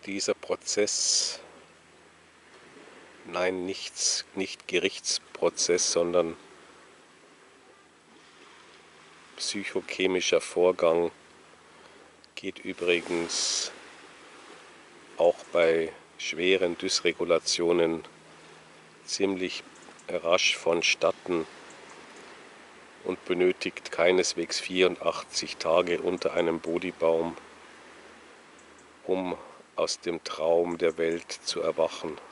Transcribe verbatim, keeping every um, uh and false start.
Dieser Prozess, nein, nichts, nicht Gerichtsprozess, sondern psychochemischer Vorgang, geht übrigens auch bei schweren Dysregulationen ziemlich rasch vonstatten und benötigt keineswegs vierundachtzig Tage unter einem Bodhibaum, um aus dem Traum der Welt zu erwachen.